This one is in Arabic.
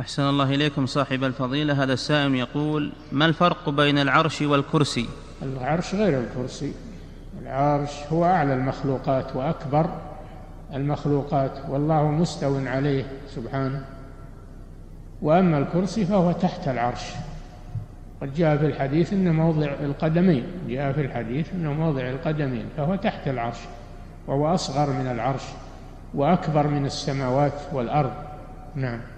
أحسن الله إليكم صاحب الفضيلة. هذا السائل يقول: ما الفرق بين العرش والكرسي؟ العرش غير الكرسي. العرش هو أعلى المخلوقات وأكبر المخلوقات، والله مستو عليه سبحانه. وأما الكرسي فهو تحت العرش، قد جاء في الحديث إنه موضع القدمين، فهو تحت العرش، وهو أصغر من العرش وأكبر من السماوات والأرض. نعم.